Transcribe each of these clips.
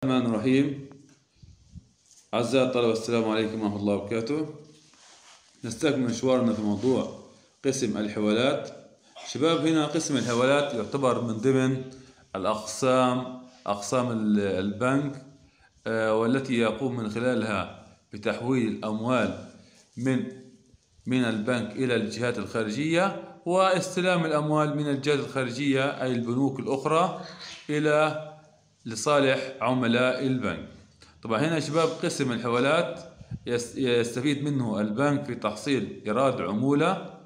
الرحمن الرحيم. أعزائي الطلبة، السلام عليكم ورحمة الله وبركاته. نستكمل مشوارنا في موضوع قسم الحوالات. شباب، هنا قسم الحوالات يعتبر من ضمن أقسام البنك، والتي يقوم من خلالها بتحويل الأموال من البنك إلى الجهات الخارجية، واستلام الأموال من الجهات الخارجية أي البنوك الأخرى لصالح عملاء البنك. طبعا هنا شباب قسم الحوالات يستفيد منه البنك في تحصيل إيراد عمولة.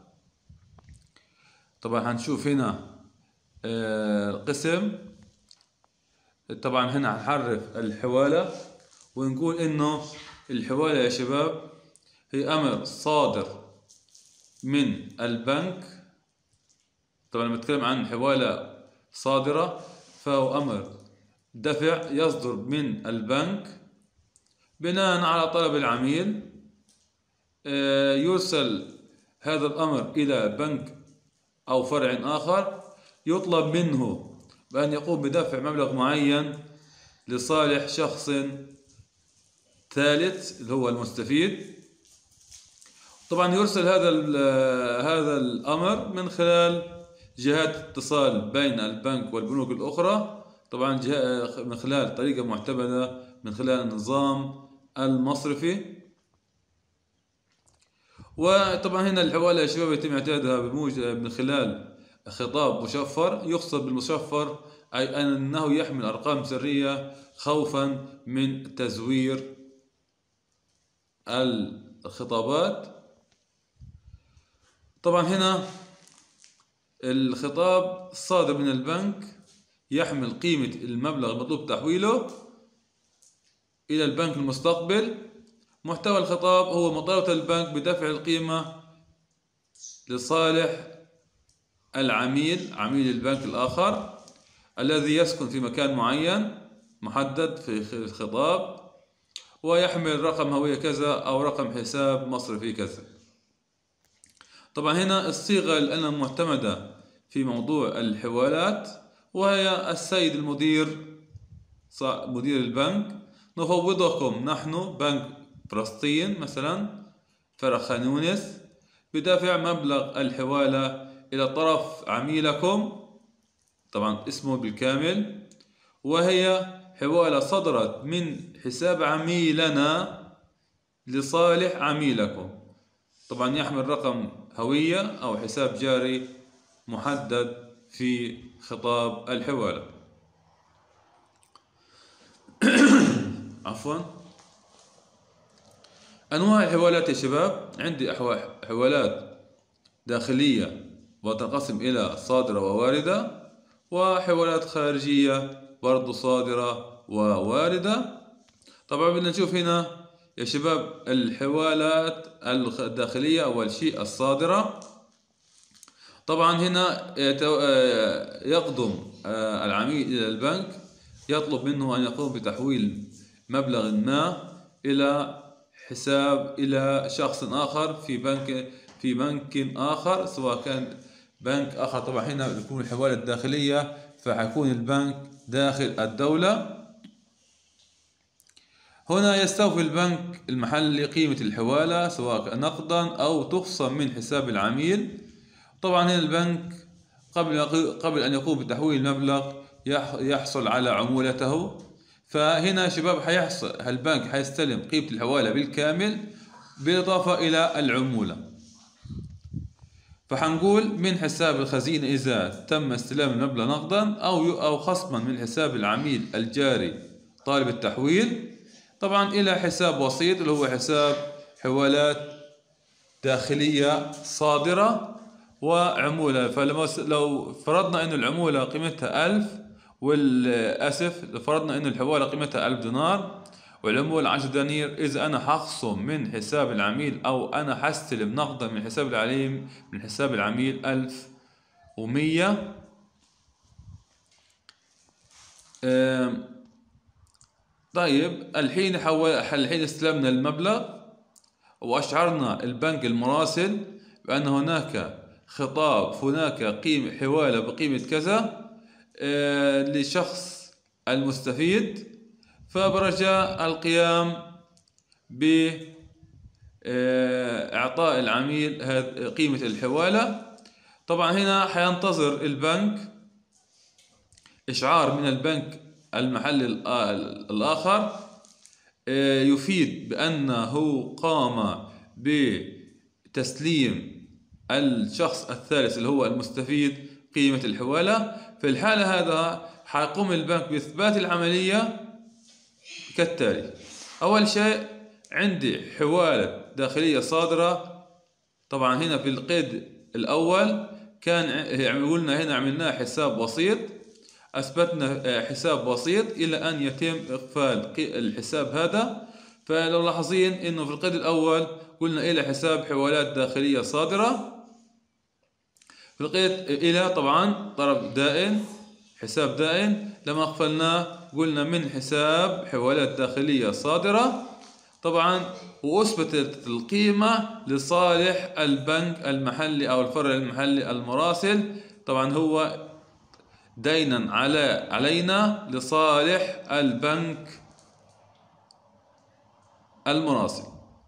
طبعا هنشوف هنا القسم. طبعا هنا هنعرف الحوالة ونقول إنه الحوالة يا شباب هي أمر صادر من البنك. طبعا لما نتكلم عن حوالة صادرة فهو أمر دفع يصدر من البنك بناء على طلب العميل. يرسل هذا الأمر إلى بنك أو فرع آخر، يطلب منه بأن يقوم بدفع مبلغ معين لصالح شخص ثالث اللي هو المستفيد. طبعا يرسل هذا الأمر من خلال جهات اتصال بين البنك والبنوك الأخرى، طبعا من خلال طريقة معتمدة من خلال النظام المصرفي. وطبعا هنا الحوالة يا شباب يتم اعتمادها من خلال خطاب مشفر. يقصد بالمشفر أي أنه يحمل أرقام سرية خوفا من تزوير الخطابات. طبعا هنا الخطاب الصادر من البنك يحمل قيمة المبلغ المطلوب تحويله إلى البنك المستقبل. محتوى الخطاب هو مطالبة البنك بدفع القيمة لصالح عميل البنك الآخر الذي يسكن في مكان معين محدد في الخطاب، ويحمل رقم هوية كذا أو رقم حساب مصرفي كذا. طبعا هنا الصيغة الآن معتمدة في موضوع الحوالات، وهي السيد مدير البنك، نفوضكم نحن بنك فلسطين مثلا فرع خان يونس بدفع مبلغ الحوالة إلى طرف عميلكم، طبعا اسمه بالكامل، وهي حوالة صدرت من حساب عميلنا لصالح عميلكم. طبعا يحمل رقم هوية أو حساب جاري محدد في خطاب الحوالة. عفوا. أنواع الحوالات يا شباب، عندي حوالات داخلية وتنقسم إلى صادرة وواردة، وحوالات خارجية برضو صادرة وواردة. طبعا بدنا نشوف هنا يا شباب الحوالات الداخلية. أول شيء الصادرة. طبعا هنا يقدم العميل إلى البنك، يطلب منه أن يقوم بتحويل مبلغ ما إلى شخص آخر في بنك آخر، سواء كان بنك آخر. طبعا هنا يكون الحوالة الداخلية فحيكون البنك داخل الدولة. هنا يستوفي البنك المحلي قيمة الحوالة سواء نقدا أو تخصم من حساب العميل. طبعا هنا البنك قبل أن يقوم بتحويل المبلغ يحصل على عمولته. فهنا شباب البنك حيستلم قيمة الحوالة بالكامل بالإضافة إلى العمولة. فحنقول من حساب الخزينة إذا تم استلام المبلغ نقدا أو خصما من حساب العميل الجاري طالب التحويل، طبعا إلى حساب وسيط اللي هو حساب حوالات داخلية صادرة وعمولة. لو فرضنا إنه العمولة قيمتها 1000، والأسف لو فرضنا إنه الحوالة قيمتها 1000 دينار والعمولة 10 دنانير، إذا أنا حخصم من حساب العميل أو أنا حستلم نقدا من حساب العميل 1100. طيب الحين استلمنا المبلغ وأشعرنا البنك المراسل بأن هناك حوالة بقيمة كذا لشخص المستفيد. فبرجاء القيام بإعطاء العميل قيمة الحوالة. طبعا هنا حينتظر البنك إشعار من البنك المحلي الآخر يفيد بأنه قام بتسليم الشخص الثالث اللي هو المستفيد قيمة الحوالة. في الحالة هذا حيقوم البنك بإثبات العملية كالتالي: أول شيء عندي حوالة داخلية صادرة. طبعا هنا في القيد الأول كان قلنا هنا عملناه حساب وسيط، أثبتنا حساب وسيط إلى أن يتم إقفال الحساب هذا. فلو لاحظين إنه في القيد الأول قلنا إلى حساب حوالات داخلية صادرة، في القيد إلى طبعا طرف دائن، حساب دائن. لما أقفلناه قلنا من حساب حوالات داخلية صادرة طبعا، وأثبتت القيمة لصالح البنك المحلي أو الفرع المحلي المراسل. طبعا هو دينا علينا لصالح البنك المراسل.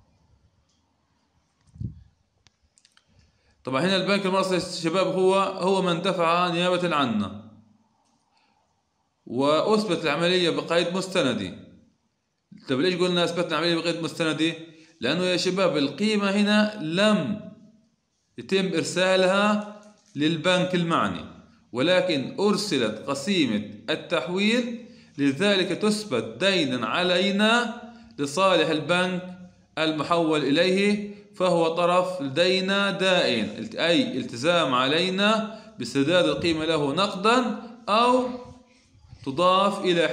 طبعا هنا البنك المراسل شباب هو من دفع نيابة عنا، وأثبت العملية بقيد مستندي. طب ليش قلنا أثبتنا العملية بقيد مستندي؟ لأنه يا شباب القيمة هنا لم يتم إرسالها للبنك المعني، ولكن أرسلت قسيمة التحويل، لذلك تثبت دينا علينا لصالح البنك المحول إليه، فهو طرف لدينا دائن، أي التزام علينا بسداد القيمة له نقدا أو تضاف إلى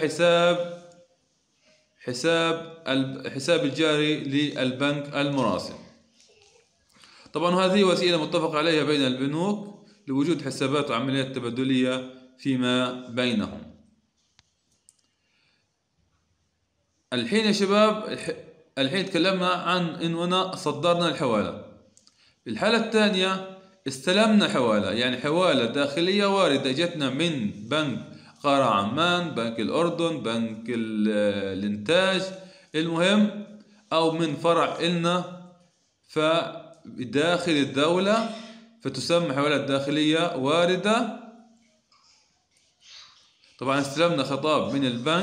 حساب الجاري للبنك المراسل. طبعا هذه وسيلة متفق عليها بين البنوك لوجود حسابات وعمليات تبادلية فيما بينهم. الحين يا شباب الحين تكلمنا عن إننا صدرنا الحوالة. في الحالة الثانية استلمنا حوالة، يعني حوالة داخلية واردة جتنا من بنك قارة عمان، بنك الأردن، بنك الإنتاج، المهم أو من فرع إلنا فداخل الدولة، فتسمى حوالة داخلية واردة. طبعا استلمنا خطاب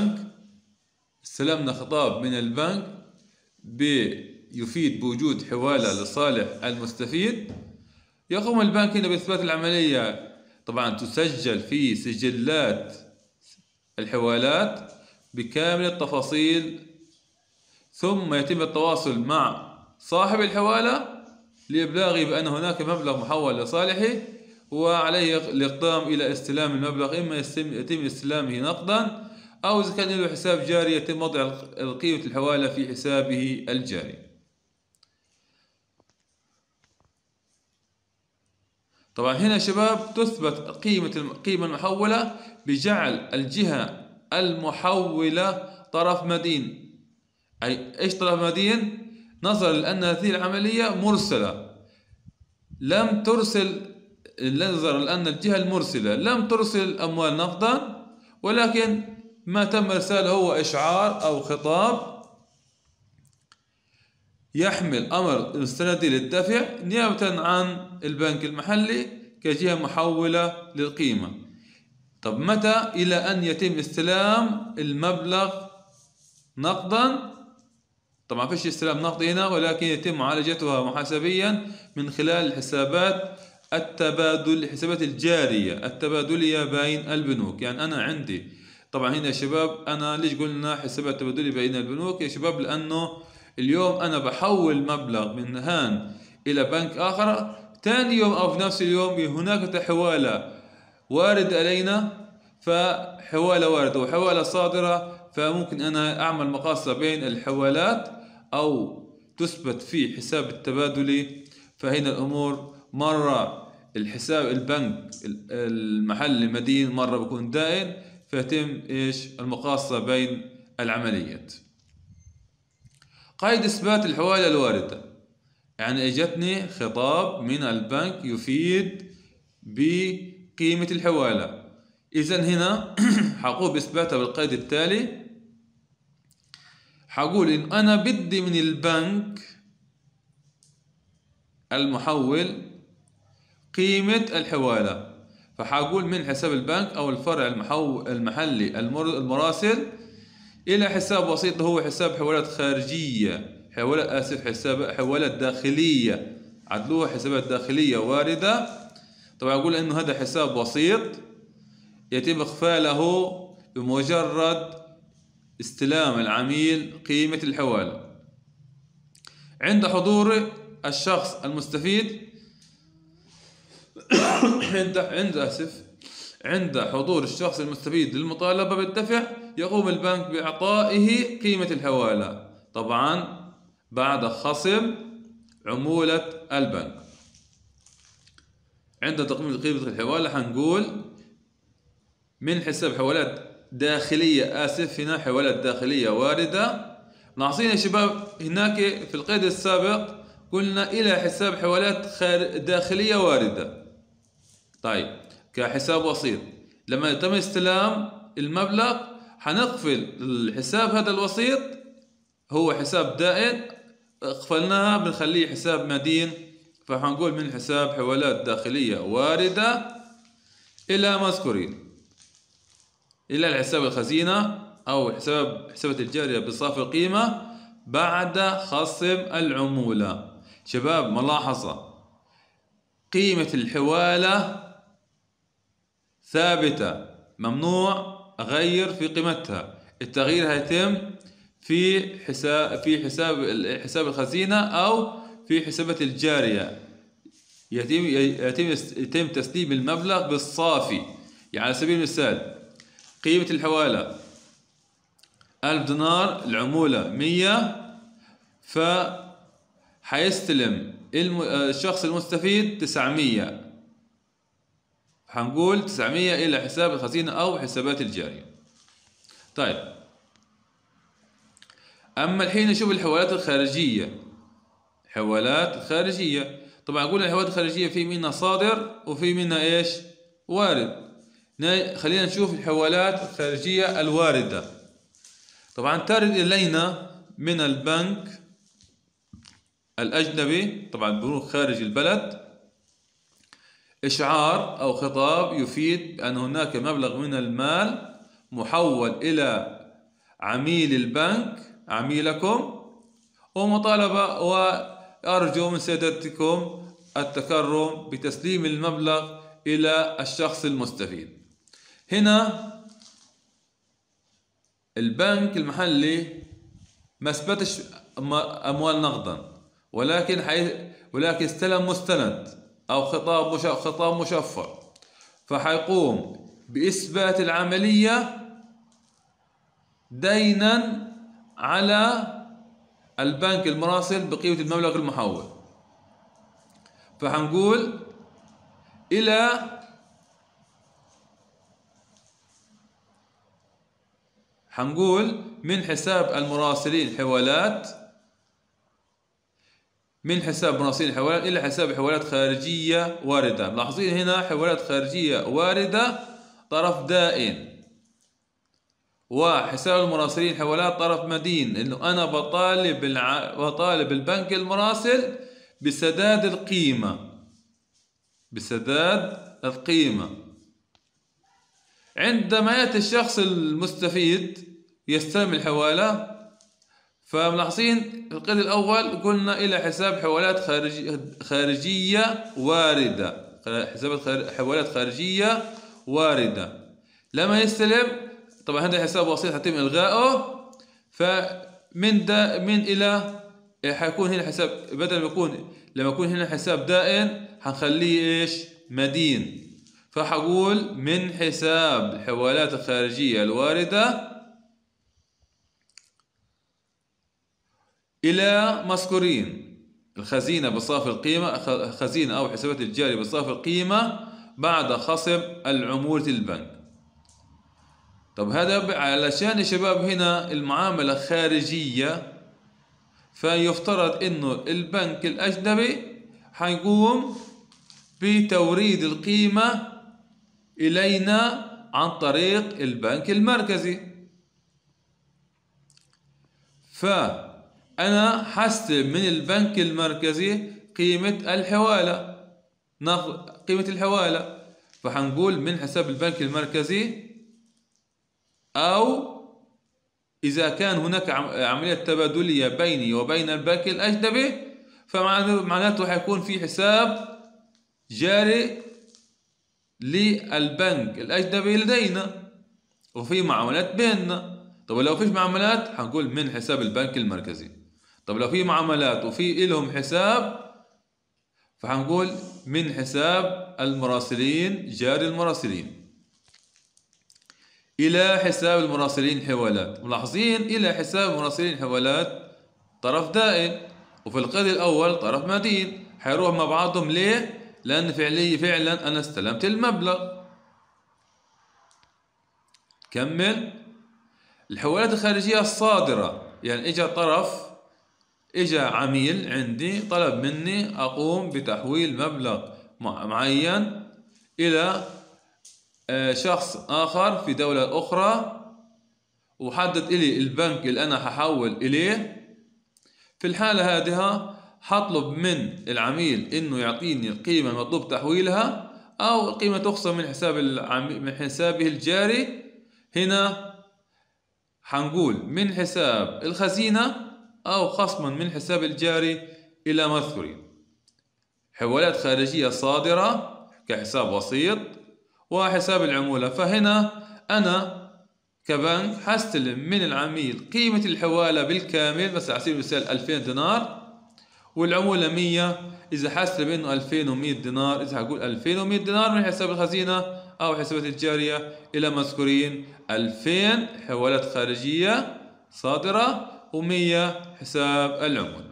من البنك بيفيد بوجود حوالة لصالح المستفيد. يقوم البنك هنا بإثبات العملية، طبعا تسجل في سجلات الحوالات بكامل التفاصيل، ثم يتم التواصل مع صاحب الحوالة لإبلاغه بأن هناك مبلغ محول لصالحه، وعليه الإقدام إلى استلام المبلغ، إما يتم استلامه نقدا أو إذا كان له حساب جاري يتم وضع قيمة الحوالة في حسابه الجاري. طبعا هنا يا شباب تثبت القيمة المحولة بجعل الجهة المحولة طرف مدين. أي إيش طرف مدين؟ نظرا لأن هذه العملية مرسلة لم ترسل، نظرا لأن الجهة المرسلة لم ترسل أموال نقدا، ولكن ما تم إرساله هو إشعار أو خطاب يحمل أمر مستندي للدفع نيابة عن البنك المحلي كجهة محولة للقيمة. طب متى إلى أن يتم استلام المبلغ نقدا؟ طبعا فيش استلام نقدي هنا، ولكن يتم معالجتها محاسبيا من خلال الحسابات الحسابات الجارية التبادلية بين البنوك. يعني أنا عندي طبعا هنا يا شباب، أنا ليش قلنا حسابات تبادلية بين البنوك يا شباب؟ لأنه اليوم أنا بحول مبلغ من هان إلى بنك آخر، ثاني يوم أو في نفس اليوم هناك حوالة وارد علينا، فحوالة واردة وحوالة صادرة، فممكن أنا أعمل مقاصة بين الحوالات أو تثبت في حساب التبادلي. فهنا الأمور مرة الحساب البنك المحلي مدين، مرة بكون دائن، فيتم المقاصة بين العمليات. قيد إثبات الحوالة الواردة، يعني اجتني خطاب من البنك يفيد بقيمة الحوالة، إذن هنا حقوم بإثباتها بالقيد التالي: حقول إن أنا بدي من البنك المحول قيمة الحوالة، فحقول من حساب البنك أو الفرع المحلي المراسل إلى حساب وسيط اللي هو حساب حوالات خارجية، حساب حوالات داخلية، عدلوها حسابات داخلية واردة. طبعا أقول إنه هذا حساب وسيط يتم إقفاله بمجرد استلام العميل قيمة الحوالة. عند حضور الشخص المستفيد عند حضور الشخص المستفيد للمطالبة بالدفع يقوم البنك بإعطائه قيمة الحوالة، طبعا بعد خصم عمولة البنك. عند تقييم قيمة الحوالة حنقول من حساب حوالات داخلية، هنا حوالات داخلية واردة. ناقصين يا شباب هناك في القيد السابق قلنا إلى حساب حوالات داخلية واردة. طيب كحساب وسيط لما يتم استلام المبلغ حنقفل الحساب هذا الوسيط، هو حساب دائن قفلناها بنخليه حساب مدين، فحنقول من حساب حوالات داخلية واردة إلى مذكورين إلى الحساب الخزينة أو حسابات الجارية بصافي القيمة بعد خصم العمولة. شباب ملاحظة، قيمة الحوالة ثابتة، ممنوع أغير في قيمتها، التغيير هيتم في حساب الخزينة أو في حسابات الجارية، يتم تسليم المبلغ بالصافي. يعني على سبيل المثال قيمة الحوالة 1000 دينار، العمولة 100، فحيستلم الشخص المستفيد 900، حنقول 900 إلى حساب الخزينة أو حسابات الجارية. طيب أما الحين نشوف الحوالات الخارجية. حوالات خارجية، طبعا قلنا الحوالات الخارجية في منها صادر وفي منها إيش؟ وارد. خلينا نشوف الحوالات الخارجية الواردة. طبعا ترد إلينا من البنك الأجنبي، طبعا البنوك خارج البلد، إشعار أو خطاب يفيد بأن هناك مبلغ من المال محول إلى عميل البنك، عميلكم، ومطالبة وأرجو من سيادتكم التكرم بتسليم المبلغ إلى الشخص المستفيد. هنا البنك المحلي ما اثبتش أموال نقدا، ولكن استلم مستند أو خطاب مشفر، فحيقوم بإثبات العملية دينا على البنك المراسل بقيمة المبلغ المحول. فحنقول من حساب المراسلين حوالات، من حساب مراسلين الحوالات إلى حساب حوالات خارجية واردة. ملاحظين هنا حوالات خارجية واردة طرف دائن، وحساب المراسلين حوالات طرف مدين، إنه أنا بطالب البنك المراسل بسداد القيمة. عندما يأتي الشخص المستفيد يستلم الحوالة، فملاحظين القيد الأول قلنا إلى حساب حوالات خارجية واردة، حسابات حوالات خارجية واردة. لما يستلم طبعا هذا حساب وسيط حيتم إلغائه، فمن إلى حيكون هنا حساب، بدل ما يكون لما يكون هنا حساب دائن حنخليه إيش؟ مدين. فحقول من حساب الحوالات الخارجية الواردة إلى مذكورين الخزينة بصافي القيمة، خزينة أو حسابات الجارية بصافي القيمة بعد خصم العمولة البنك. طب هذا علشان يا شباب هنا المعاملة خارجية، فيفترض إنه البنك الأجنبي حيقوم بتوريد القيمة إلينا عن طريق البنك المركزي. فأنا حستلم من البنك المركزي قيمة الحوالة، ناخذ قيمة الحوالة، فحنقول من حساب البنك المركزي، أو إذا كان هناك عملية تبادلية بيني وبين البنك الأجنبي فمعناته حيكون في حساب جاري للبنك الأجنبي لدينا وفي معاملات بيننا. طب لو فيش معاملات حنقول من حساب البنك المركزي. طب لو في معاملات وفي إلهم حساب فحنقول من حساب المراسلين، جاري المراسلين، إلى حساب المراسلين حوالات. ملاحظين إلى حساب المراسلين حوالات طرف دائن، وفي القيد الأول طرف مدين، حيروح مع بعضهم. ليه؟ لأن فعلا أنا استلمت المبلغ. كمل. الحوالات الخارجية الصادرة، يعني إجا عميل عندي طلب مني أقوم بتحويل مبلغ معين إلى شخص آخر في دولة أخرى، وحدد إلي البنك اللي أنا ححول إليه. في الحالة هذه حطلب من العميل إنه يعطيني القيمة المطلوب تحويلها، أو القيمة تخصم من حسابه الجاري. هنا حنقول من حساب الخزينة أو خصما من حساب الجاري إلى مذكورين. حوالات خارجية صادرة كحساب وسيط وحساب العمولة. فهنا أنا كبنك حستلم من العميل قيمة الحوالة بالكامل، بس على سبيل المثال 2000 دينار، والعمولة 100. إذا حستلم منه 2100 دينار، إذا حقول 2100 دينار من حساب الخزينة أو حسابات الجارية إلى مذكورين 2000 حوالات خارجية صادرة و100 حساب العمولة.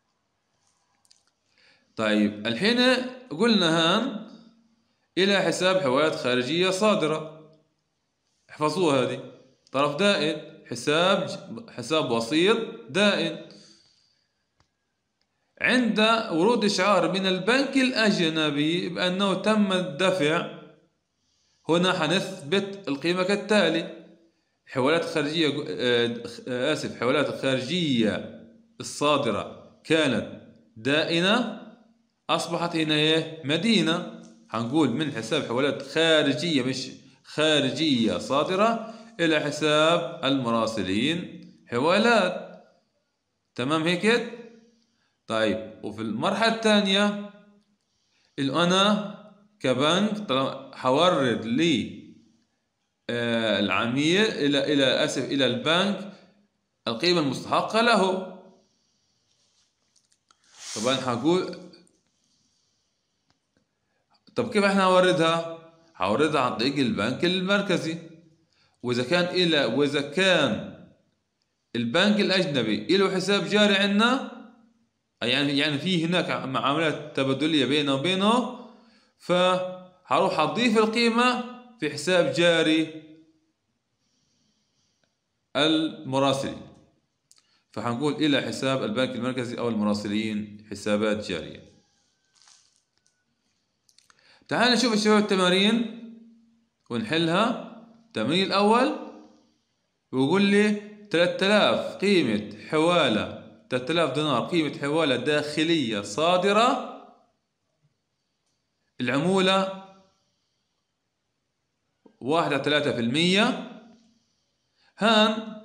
طيب الحين قلنا هان إلى حساب حوالات خارجية صادرة، احفظوها هذه. طرف دائن، حساب وسيط دائن. عند ورود إشعار من البنك الأجنبي بأنه تم الدفع، هنا حنثبت القيمة كالتالي: حوالات خارجية حوالات الخارجية الصادرة كانت دائنة، أصبحت هنا مدينة. حنقول من حساب حوالات خارجية، مش خارجية صادرة، إلى حساب المراسلين حوالات. تمام هيك؟ طيب، وفي المرحلة الثانية اللي أنا كبنك حورد لي العميل إلى البنك القيمة المستحقة له. طبعا حقول طب كيف احنا هوردها؟ هوردها عن طريق البنك المركزي. وإذا كان البنك الأجنبي له حساب جاري عندنا، يعني في هناك معاملات تبادلية بينه وبينه، فهروح أضيف القيمة في حساب جاري المراسلين. فحنقول إلى حساب البنك المركزي أو المراسلين حسابات جارية. تعال نشوف الشباب التمارين ونحلها. التمرين الأول ويقول لي 3000 قيمة حوالة، 3000 دينار قيمة حوالة داخلية صادرة، العمولة 1.3%. هان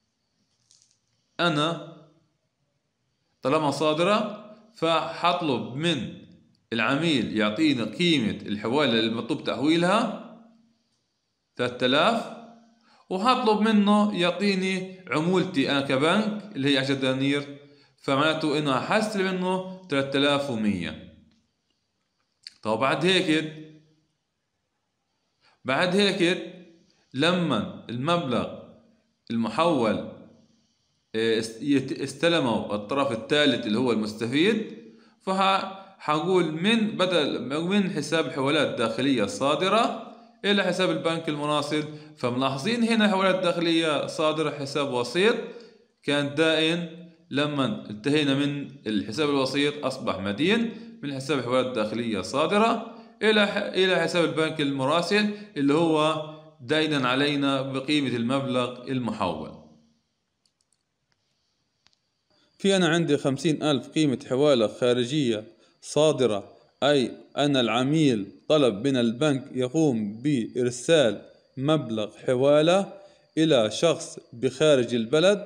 أنا طالما صادرة فحطلب من العميل يعطيني قيمة الحوالة المطلوب تحويلها 3000، وحطلب منه يعطيني عمولتي أنا كبنك اللي هي 10 دنانير، فمعناته إنه حستلم منه 3100. طب بعد هيك لما المبلغ المحول استلمه الطرف الثالث اللي هو المستفيد، فحقول من حساب الحوالات الداخلية الصادرة إلى حساب البنك المناصر. فملاحظين هنا حوالات داخلية صادرة حساب وسيط كانت دائن، لما انتهينا من الحساب الوسيط أصبح مدين. من حساب الحوالات الداخلية صادرة إلى حساب البنك المراسل اللي هو دينا علينا بقيمة المبلغ المحول. في أنا عندي 50,000 قيمة حوالة خارجية صادرة، أي أن العميل طلب من البنك يقوم بإرسال مبلغ حوالة إلى شخص بخارج البلد،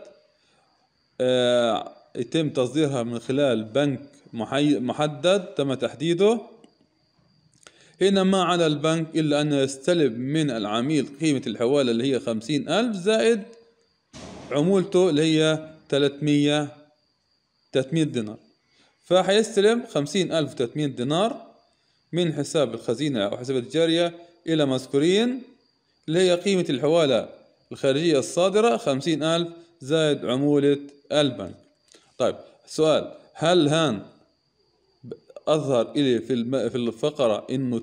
يتم تصديرها من خلال بنك محدد تم تحديده. هنا ما على البنك إلا أن يستلم من العميل قيمة الحوالة اللي هي 50,000 زائد عمولته اللي هي 300 دينار. فحيستلم 50,300 دينار من حساب الخزينة أو حساب الجارية إلى مذكورين اللي هي قيمة الحوالة الخارجية الصادرة 50,000 زائد عمولة البنك. طيب السؤال، هل هان أظهر إلي في الفقرة إنه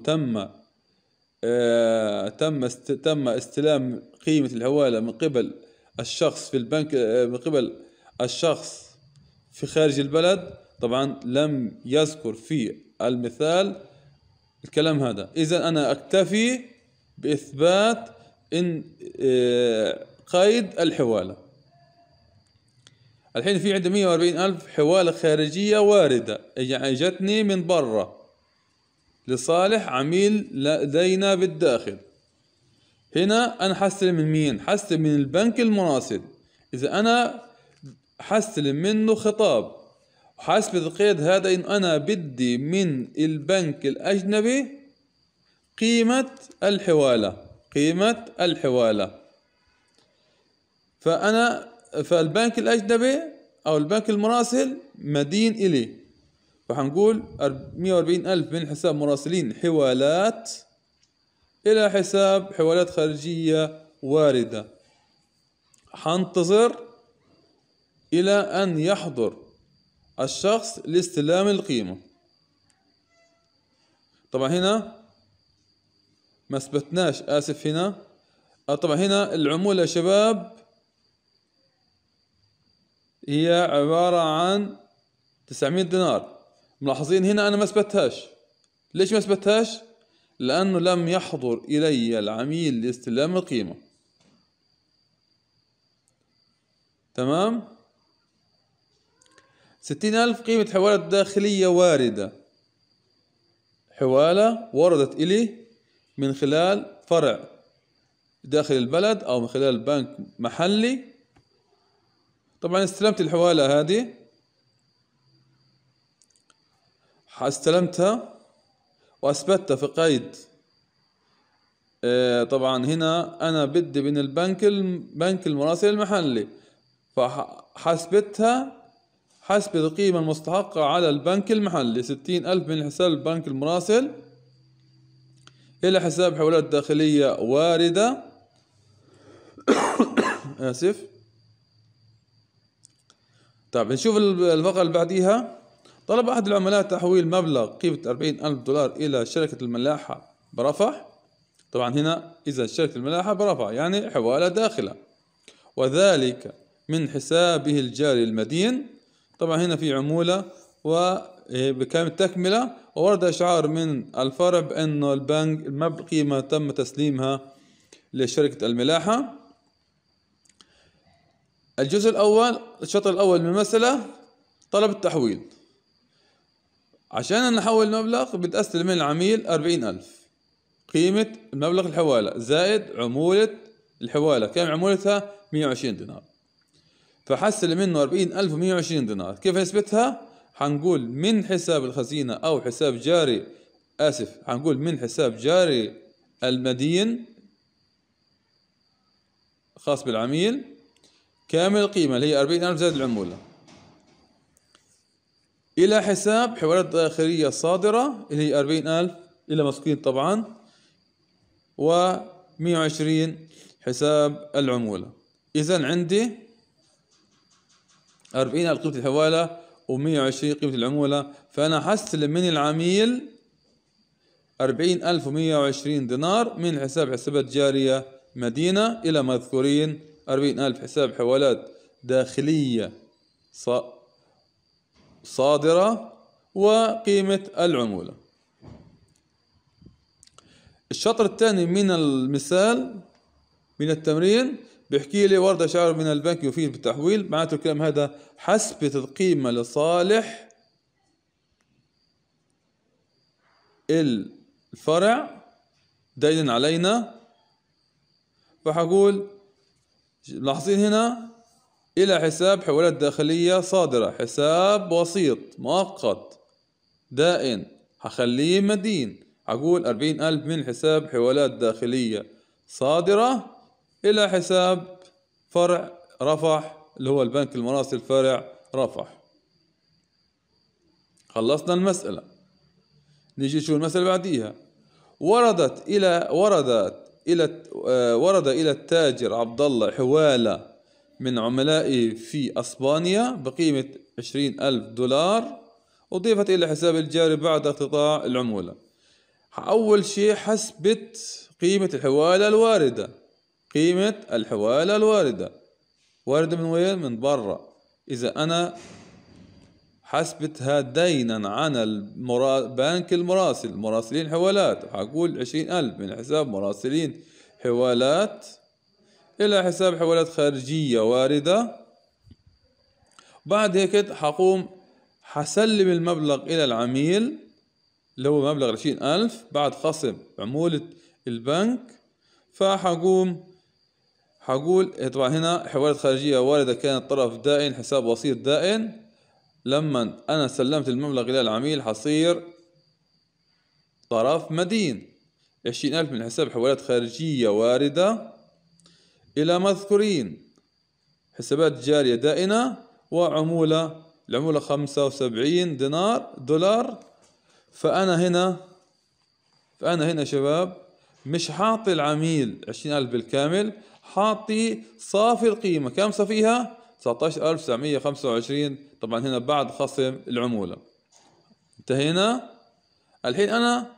تم استلام قيمة الحوالة من قبل الشخص في البنك، من قبل الشخص في خارج البلد؟ طبعا لم يذكر في المثال الكلام هذا. إذا أنا أكتفي بإثبات إن قيد الحوالة. الحين في عندي 140,000 حوالة خارجية واردة، يعني جتني من برا لصالح عميل لدينا بالداخل. هنا أنا حستلم من مين؟ حستلم من البنك المراسل. إذا أنا حستلم منه خطاب وحسب القيد هذا إن أنا بدي من البنك الأجنبي قيمة الحوالة، فالبنك الأجنبي أو البنك المراسل مدين إلي، فحنقول 140,000 من حساب مراسلين حوالات إلى حساب حوالات خارجية واردة. حنتظر إلى أن يحضر الشخص لاستلام القيمة. طبعا هنا ما اثبتناش، آسف. هنا طبعا هنا العمولة يا شباب هي عبارة عن 900 دينار. ملاحظين هنا أنا ما اثبتهاش. ليش ما اثبتهاش؟ لأنه لم يحضر إلي العميل لاستلام القيمة. تمام. 60,000 قيمة حوالة داخلية واردة، حوالة وردت إلي من خلال فرع داخل البلد أو من خلال بنك محلي. طبعا استلمت الحوالة هذه، استلمتها وأثبتها في قيد. طبعا هنا أنا بدي من البنك المراسل المحلي، فحسبتها حسب القيمة المستحقة على البنك المحلي 60,000 من حساب البنك المراسل إلى حساب حوالات داخلية واردة. آسف. طيب نشوف الفقرة اللي بعديها. طلب أحد العملاء تحويل مبلغ قيمة 40,000 دولار إلى شركة الملاحة برفح. طبعا هنا إذا شركة الملاحة برفح يعني حوالة داخلة، وذلك من حسابه الجاري المدين. طبعا هنا في عمولة وبكامل تكملة، وورد إشعار من الفرع بأنه البنك قيمة تم تسليمها لشركة الملاحة. الجزء الأول، الشطر الأول من المسألة، طلب التحويل. عشان نحول المبلغ بدي أستلم من العميل 40,000 قيمة المبلغ الحوالة زائد عمولة الحوالة. كم عمولتها؟ 120 دينار. فحستلم منه 40,000 و120 دينار. كيف نثبتها؟ حنقول من حساب الخزينة أو حساب جاري، آسف، حنقول من حساب جاري المدين خاص بالعميل كامل القيمة اللي هي 40,000 زائد العمولة إلى حساب حوالات داخلية صادرة اللي هي 40,000 إلى مسكين طبعا، و120 حساب العمولة. إذن عندي 40,000 قيمة الحوالة و120 قيمة العمولة، فأنا حستلم من العميل 40,000 و120 دينار من حساب حسابات جارية مدينة إلى مذكورين 40,000 حساب حوالات داخلية صادرة وقيمة العمولة. الشطر الثاني من المثال من التمرين بيحكي لي ورد شعر من البنك يفيد بالتحويل، معناته الكلام هذا حسبت القيمة لصالح الفرع دين علينا. فحقول ملاحظين هنا إلى حساب حوالات داخلية صادرة، حساب وسيط مؤقت دائن هخليه مدين، هقول 40,000 من حساب حوالات داخلية صادرة إلى حساب فرع رفح اللي هو البنك المراسل فرع رفح. خلصنا المسألة. نيجي نشوف المسألة بعديها. ورد إلى التاجر عبد الله حوالة من عملائه في أسبانيا بقيمة 20,000 دولار، أضيفت إلى حساب الجاري بعد اقتطاع العمولة. أول شيء حسبت قيمة الحوالة الواردة. قيمة الحوالة الواردة واردة من وين؟ من برا. إذا أنا حسبتها دينا عن بنك المراسل مراسلين حوالات، حقول 20,000 من حساب مراسلين حوالات إلى حساب حوالات خارجية واردة. بعد هيك حسلم المبلغ إلى العميل اللي هو مبلغ 20,000 بعد خصم عمولة البنك. حقول طبعا هنا حوالات خارجية واردة كانت طرف دائن، حساب وسيط دائن. لما أنا سلمت المبلغ إلى العميل حصير طرف مدين. 20,000 من حساب حوالات خارجية واردة إلى مذكورين حسابات جارية دائنة وعمولة، العمولة 75 دولار. فأنا هنا شباب مش حاطي العميل 20,000 بالكامل، حاطي صافي القيمة. كم صافيها؟ 19,925. طبعا هنا بعد خصم العمولة. انتهينا. الحين أنا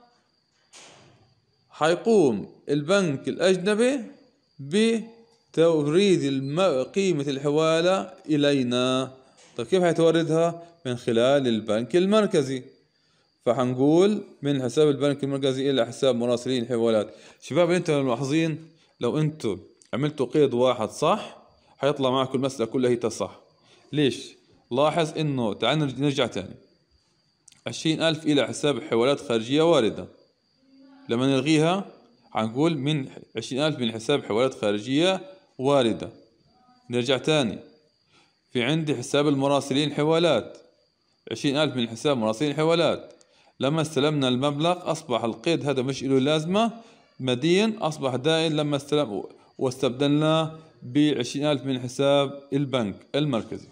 حيقوم البنك الأجنبي بتوريد قيمة الحوالة إلينا. طيب كيف حيتوردها؟ من خلال البنك المركزي. فحنقول من حساب البنك المركزي إلى حساب مراسلين حوالات. شباب انتوا ملاحظين لو انتوا عملتوا قيد واحد صح حيطلع معكم المسألة كلها هي صح. ليش؟ لاحظ انه تعال نرجع تاني. 20,000 إلى حساب حوالات خارجية واردة، لما نلغيها حنقول من 20,000 من حساب حوالات خارجية واردة. نرجع تاني، في عندي حساب المراسلين حوالات 20,000 من حساب مراسلين حوالات. لما استلمنا المبلغ أصبح القيد هذا مش له لازمة، مدين أصبح دائن لما استلم واستبدلناه ب20,000 من حساب البنك المركزي.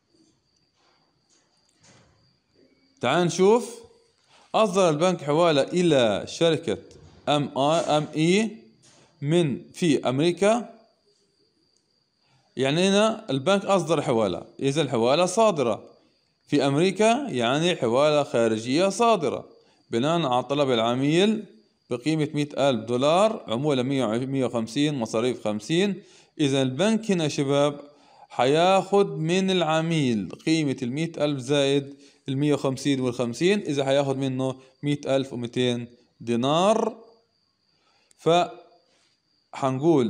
تعال نشوف. أصدر البنك حوالة إلى شركة ME في أمريكا. يعني هنا البنك أصدر حوالة، إذا الحوالة صادرة في أمريكا يعني حوالة خارجية صادرة بناء على طلب العميل بقيمة 100,000 دولار، عمولة 150، مصاريف 50. إذا البنك هنا شباب حياخد من العميل قيمة 100,000 زائد 150 والخمسين، إذا حياخد منه 100,200 دينار. فحنقول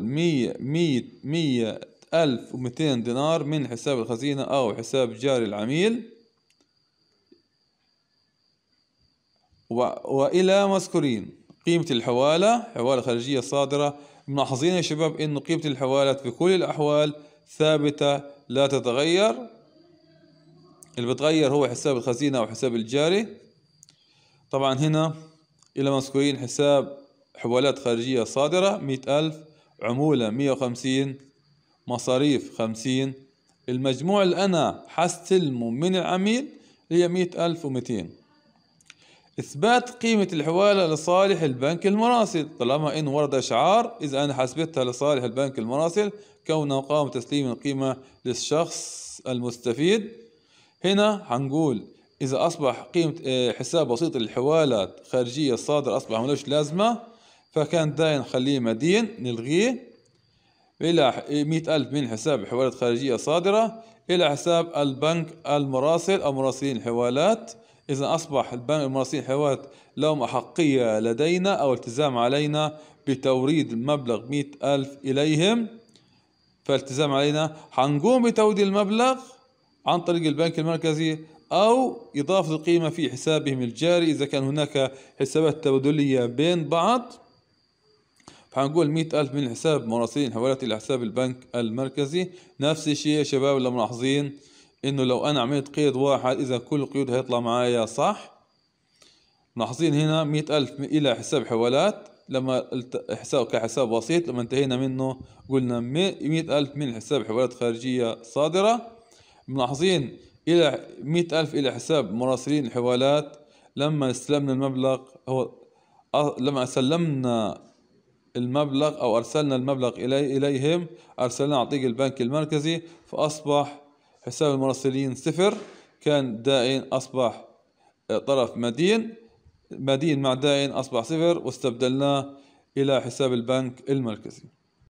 100,200 دينار من حساب الخزينة أو حساب جاري العميل وإلى مذكورين قيمة الحوالة حوالة خارجية صادرة. ملاحظين يا شباب إنه قيمة الحوالات في كل الأحوال ثابتة لا تتغير، اللي بتغير هو حساب الخزينة أو حساب الجاري. طبعا هنا إلى مذكورين حساب حوالات خارجية صادرة 100,000، عمولة 150، مصاريف 50. المجموع اللي أنا حستلمه من العميل هي 100,200. إثبات قيمة الحوالة لصالح البنك المراسل. طالما إن ورد إشعار، إذا أنا حسبتها لصالح البنك المراسل كونه قام تسليم القيمة للشخص المستفيد. هنا حنقول إذا أصبح قيمة حساب وسيط الحوالات خارجية الصادر أصبح ملوش لازمة، فكان داين نخليه مدين نلغيه إلى 100,000 من حساب حوالات خارجية صادرة إلى حساب البنك المراسل أو مراسلين الحوالات. إذا أصبح البنك المراسلين الحوالات لهم أحقية لدينا أو التزام علينا بتوريد مبلغ 100,000 إليهم. فالتزام علينا حنقوم بتوديع المبلغ عن طريق البنك المركزي أو إضافة القيمة في حسابهم الجاري إذا كان هناك حسابات تبادلية بين بعض. فحنقول 100,000 من حساب مراسلين حوالات إلى حساب البنك المركزي. نفس الشيء يا شباب، اللي ملاحظين إنه لو أنا عملت قيد واحد إذا كل القيود هيطلع معايا صح. ملاحظين هنا 100,000 إلى حساب حوالات، لما حساب كحساب وسيط، لما انتهينا منه قلنا 100,000 من حساب حوالات خارجية صادرة. ملاحظين إلى 100,000 إلى حساب مراسلين الحوالات لما استلمنا المبلغ، لما سلمنا المبلغ أو أرسلنا المبلغ إليهم، أرسلنا عن طريق البنك المركزي، فأصبح حساب المراسلين صفر، كان دائن أصبح طرف مدين مع دائن أصبح صفر، واستبدلناه إلى حساب البنك المركزي.